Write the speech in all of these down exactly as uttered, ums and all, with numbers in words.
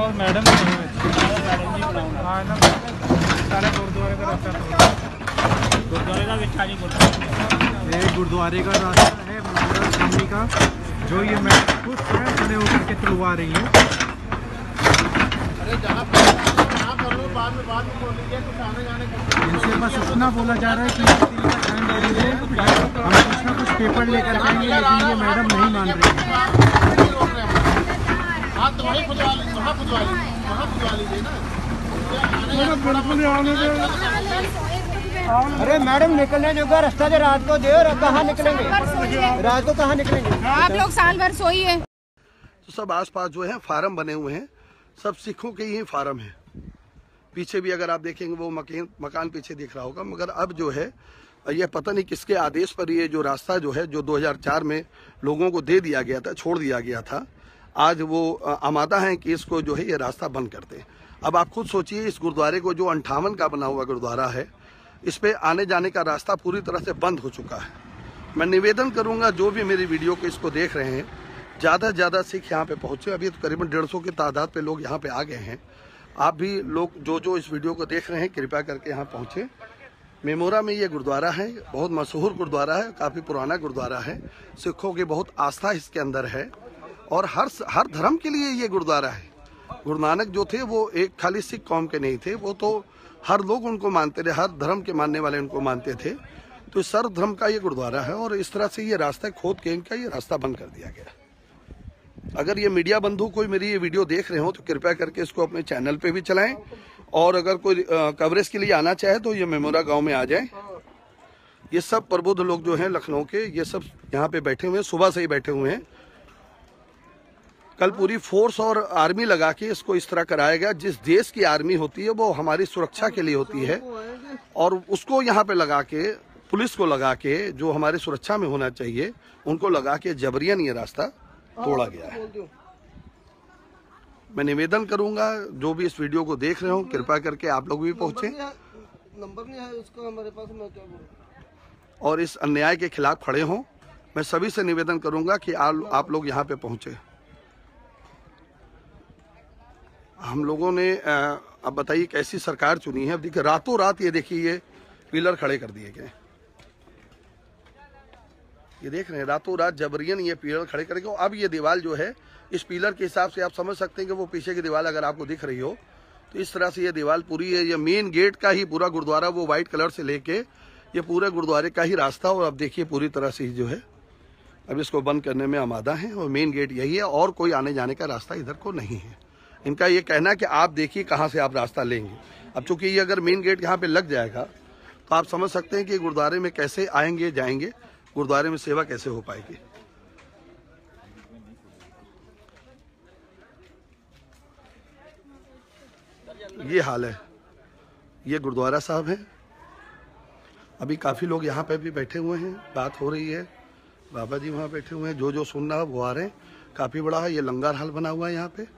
Madam सारे गुरुद्वारे का रास्ता गुरुद्वारे का ये गुरुद्वारे का रास्ता है मंगोरा कॉलोनी का, जो ये मैडम खुद स्वयं खड़े होकर के तुलवा रही है। इनसे बस इतना बोला जा रहा है कि हम कुछ ना कुछ पेपर लेकर जाएंगे, लेकिन ये मैडम नहीं मान रही है। अरे मैडम निकलने जो रास्ता जो रात को दे, और कहाँ निकलेंगे, रात को कहाँ निकलेंगे? आप लोग साल भर सोइए। तो सब आसपास जो है फार्म बने हुए हैं, सब सिखों के ही फार्म है। पीछे भी अगर आप देखेंगे वो मकान मकान पीछे दिख रहा होगा, मगर अब जो है ये पता नहीं किसके आदेश पर ये जो रास्ता जो है, जो दो हज़ार चार में लोगों को दे दिया गया था, छोड़ दिया गया था, आज वो आमादा हैं कि इसको जो है ये रास्ता बंद कर दें। अब आप खुद सोचिए, इस गुरुद्वारे को जो अंठावन का बना हुआ गुरुद्वारा है, इस पे आने जाने का रास्ता पूरी तरह से बंद हो चुका है। मैं निवेदन करूंगा जो भी मेरी वीडियो को इसको देख रहे हैं, ज़्यादा से ज़्यादा सिख यहाँ पे पहुँचे। अभी तो करीबन डेढ़ सौ की तादाद पे लोग यहाँ पे आ गए हैं। आप भी लोग जो जो इस वीडियो को देख रहे हैं, कृपया करके यहाँ पहुँचे। मेमोरा में ये गुरुद्वारा है, बहुत मशहूर गुरुद्वारा है, काफ़ी पुराना गुरुद्वारा है, सिखों की बहुत आस्था इसके अंदर है, और हर हर धर्म के लिए ये गुरुद्वारा है। गुरु नानक जो थे वो एक खाली सिख कौम के नहीं थे, वो तो हर लोग उनको मानते थे, हर धर्म के मानने वाले उनको मानते थे। तो सर्व धर्म का ये गुरुद्वारा है, और इस तरह से ये रास्ता खोद के इनका ये रास्ता बंद कर दिया गया। अगर ये मीडिया बंधु कोई मेरी ये वीडियो देख रहे हो तो कृपया करके इसको अपने चैनल पे भी चलाएं, और अगर कोई कवरेज के लिए आना चाहे तो ये मेमोरा गांव में आ जाए। ये सब प्रबुद्ध लोग जो हैं लखनऊ के, ये सब यहाँ पे बैठे हुए हैं, सुबह से ही बैठे हुए हैं। कल पूरी फोर्स और आर्मी लगा के इसको इस तरह कराया गया। जिस देश की आर्मी होती है वो हमारी सुरक्षा के लिए होती है, और उसको यहाँ पे लगा के, पुलिस को लगा के, जो हमारी सुरक्षा में होना चाहिए उनको लगा के जबरियन ये रास्ता तोड़ा गया है। मैं निवेदन करूंगा जो भी इस वीडियो को देख रहे हो, कृपया करके आप लोग भी पहुंचे, नंबर नहीं है उसका हमारे पास, मैं क्या बोलूं, और इस अन्याय के खिलाफ खड़े हों। मैं सभी से निवेदन करूंगा कि आप लोग यहाँ पे पहुंचे। हम लोगों ने अब बताइए कैसी सरकार चुनी है। अब देखिए रातों रात ये देखिए ये पिलर खड़े कर दिए गए, ये देख रहे हैं, रातों रात जबरियन ये पिलर खड़े करके। अब ये दीवार जो है, इस पिलर के हिसाब से आप समझ सकते हैं कि वो पीछे की दीवार अगर आपको दिख रही हो तो इस तरह से ये दीवार पूरी है। ये मेन गेट का ही पूरा गुरुद्वारा, वो व्हाइट कलर से लेके ये पूरे गुरुद्वारे का ही रास्ता, और अब देखिए पूरी तरह से जो है अब इसको बंद करने में आमादा है, और मेन गेट यही है, और कोई आने जाने का रास्ता इधर को नहीं है। इनका ये कहना है कि आप देखिए कहाँ से आप रास्ता लेंगे। अब चूंकि ये अगर मेन गेट यहाँ पे लग जाएगा तो आप समझ सकते हैं कि गुरुद्वारे में कैसे आएंगे जाएंगे, गुरुद्वारे में सेवा कैसे हो पाएगी। ये हाल है। ये गुरुद्वारा साहब है। अभी काफी लोग यहाँ पे भी बैठे हुए हैं, बात हो रही है। बाबा जी वहाँ बैठे हुए हैं, जो जो सुन रहा है वो आ रहे हैं। काफी बड़ा है, ये लंगर हाल बना हुआ है यहाँ पे।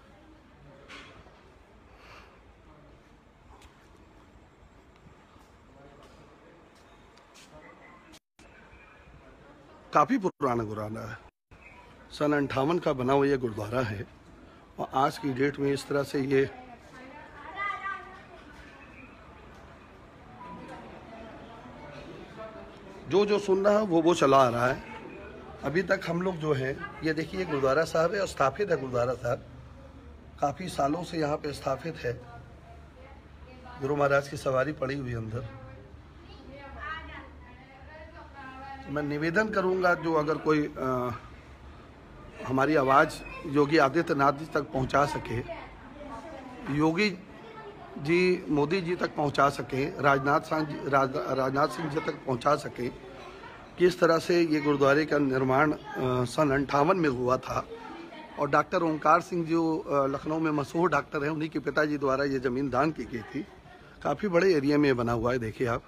काफी पुराना गुरुद्वारा है, सन अंठावन का बना हुआ ये गुरुद्वारा है, और आज की डेट में इस तरह से ये जो जो सुन रहा है वो वो चला आ रहा है। अभी तक हम लोग जो है, ये देखिए गुरुद्वारा साहब है, स्थापित है गुरुद्वारा साहब, काफी सालों से यहाँ पे स्थापित है। गुरु महाराज की सवारी पड़ी हुई अंदर। मैं निवेदन करूंगा जो अगर कोई आ, हमारी आवाज़ योगी आदित्यनाथ जी तक पहुंचा सके, योगी जी मोदी जी तक पहुंचा सके, राजनाथ सिंह राज, राजनाथ सिंह जी तक पहुंचा सके, किस तरह से ये गुरुद्वारे का निर्माण सन अंठावन में हुआ था। और डॉक्टर ओंकार सिंह जो लखनऊ में मशहूर डॉक्टर हैं, उन्हीं के पिताजी द्वारा ये ज़मीन दान की गई थी। काफ़ी बड़े एरिया में बना हुआ है, देखिए आप।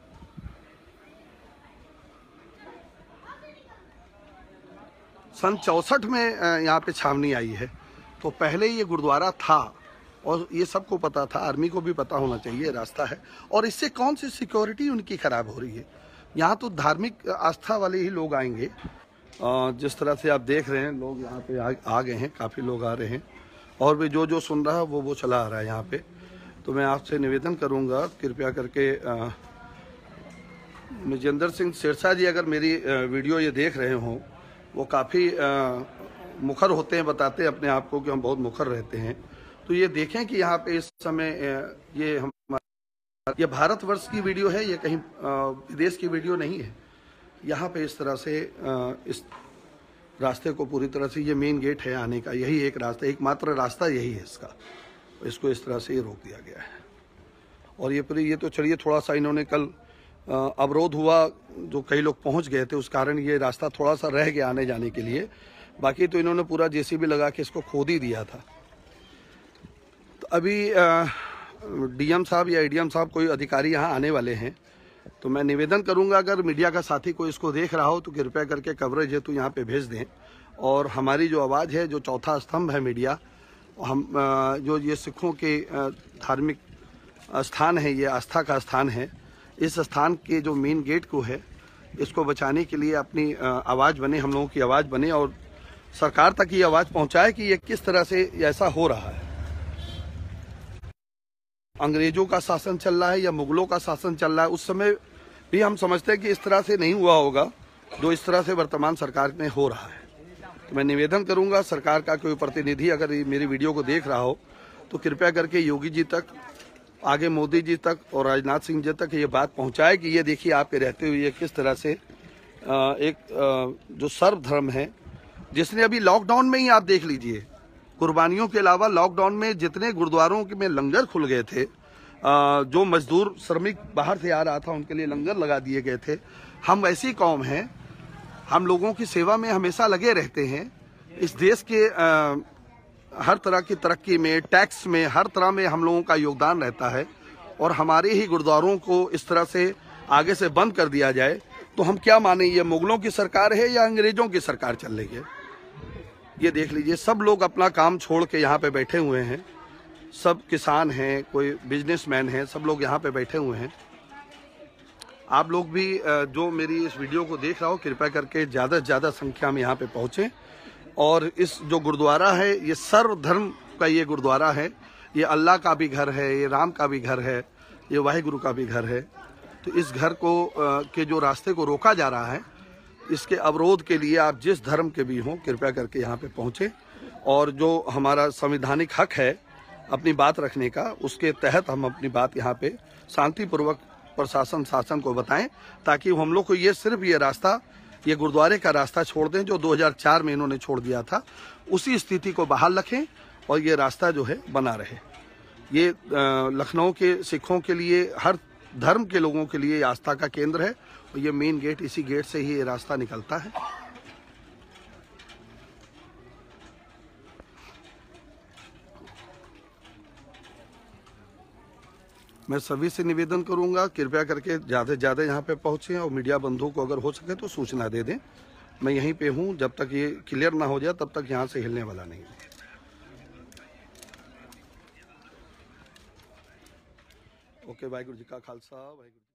सन चौसठ में यहाँ पे छावनी आई है, तो पहले ये गुरुद्वारा था, और ये सबको पता था, आर्मी को भी पता होना चाहिए रास्ता है। और इससे कौन सी सिक्योरिटी उनकी खराब हो रही है। यहाँ तो धार्मिक आस्था वाले ही लोग आएंगे। जिस तरह से आप देख रहे हैं, लोग यहाँ पे आ, आ गए हैं, काफ़ी लोग आ रहे हैं। और भी जो जो सुन रहा है वो वो चला आ रहा है यहाँ पे। तो मैं आपसे निवेदन करूँगा कृपया करके मजेंद्र सिंह सिरसा जी अगर मेरी वीडियो ये देख रहे हों, वो काफ़ी मुखर होते हैं, बताते हैं अपने आप को कि हम बहुत मुखर रहते हैं, तो ये देखें कि यहाँ पे इस समय ये हम ये भारतवर्ष की वीडियो है, ये कहीं विदेश की वीडियो नहीं है। यहाँ पे इस तरह से इस रास्ते को पूरी तरह से, ये मेन गेट है आने का, यही एक रास्ता, एकमात्र रास्ता यही है इसका, इसको इस तरह से ये रोक दिया गया है। और ये पूरी, ये तो चलिए थोड़ा सा इन्होंने कल अवरोध हुआ, जो कई लोग पहुंच गए थे, उस कारण ये रास्ता थोड़ा सा रह गया आने जाने के लिए, बाकी तो इन्होंने पूरा जेसीबी लगा के इसको खोद ही दिया था। तो अभी डीएम साहब या एडीएम साहब कोई अधिकारी यहाँ आने वाले हैं, तो मैं निवेदन करूंगा अगर मीडिया का साथी कोई इसको देख रहा हो तो कृपया करके कवरेज है तो यहाँ पे भेज दें। और हमारी जो आवाज़ है, जो चौथा स्तंभ है मीडिया, हम जो ये सिखों के धार्मिक स्थान है, ये आस्था का स्थान है, इस स्थान के जो मेन गेट को है, इसको बचाने के लिए अपनी आवाज़ बने, हम लोगों की आवाज़ बने और सरकार तक ये आवाज़ पहुँचाए कि ये किस तरह से ऐसा हो रहा है। अंग्रेजों का शासन चल रहा है या मुगलों का शासन चल रहा है, उस समय भी हम समझते हैं कि इस तरह से नहीं हुआ होगा जो इस तरह से वर्तमान सरकार में हो रहा है। तो मैं निवेदन करूंगा सरकार का कोई प्रतिनिधि अगर मेरी वीडियो को देख रहा हो तो कृपया करके योगी जी तक, आगे मोदी जी तक और राजनाथ सिंह जी तक ये बात पहुंचाए कि ये देखिए आपके रहते हुए किस तरह से एक जो सर्वधर्म है, जिसने अभी लॉकडाउन में ही आप देख लीजिए, कुर्बानियों के अलावा लॉकडाउन में जितने गुरुद्वारों में लंगर खुल गए थे, जो मजदूर श्रमिक बाहर से आ रहा था उनके लिए लंगर लगा दिए गए थे। हम ऐसी कौम हैं, हम लोगों की सेवा में हमेशा लगे रहते हैं। इस देश के आ, हर तरह की तरक्की में, टैक्स में, हर तरह में हम लोगों का योगदान रहता है, और हमारे ही गुरुद्वारों को इस तरह से आगे से बंद कर दिया जाए तो हम क्या माने, ये मुगलों की सरकार है या अंग्रेजों की सरकार चल रही है। ये देख लीजिए, सब लोग अपना काम छोड़ के यहाँ पे बैठे हुए हैं, सब किसान हैं, कोई बिजनेसमैन हैं, सब लोग यहाँ पे बैठे हुए हैं। आप लोग भी जो मेरी इस वीडियो को देख रहा हो, कृपया करके ज़्यादा से ज़्यादा संख्या में यहाँ पे पहुँचें। और इस जो गुरुद्वारा है, ये सर्वधर्म का ये गुरुद्वारा है, ये अल्लाह का भी घर है, ये राम का भी घर है, ये वाहिगुरु का भी घर है। तो इस घर को के जो रास्ते को रोका जा रहा है, इसके अवरोध के लिए आप जिस धर्म के भी हों कृपया करके यहाँ पे पहुँचें, और जो हमारा संवैधानिक हक है अपनी बात रखने का, उसके तहत हम अपनी बात यहाँ पे शांतिपूर्वक प्रशासन शासन को बताएं, ताकि हम लोग को ये सिर्फ ये रास्ता, ये गुरुद्वारे का रास्ता छोड़ दें जो दो हज़ार चार में इन्होंने छोड़ दिया था, उसी स्थिति को बहाल रखें और ये रास्ता जो है बना रहे। ये लखनऊ के सिखों के लिए, हर धर्म के लोगों के लिए आस्था का केंद्र है, और ये मेन गेट, इसी गेट से ही ये रास्ता निकलता है। मैं सभी से निवेदन करूंगा कृपया करके ज़्यादा से ज़्यादा यहाँ पे पहुँचें, और मीडिया बंधुओं को अगर हो सके तो सूचना दे दें। मैं यहीं पे हूँ, जब तक ये क्लियर ना हो जाए तब तक यहाँ से हिलने वाला नहीं। ओके, वाहिगुरू जी का खालसा, वाहिगुरू।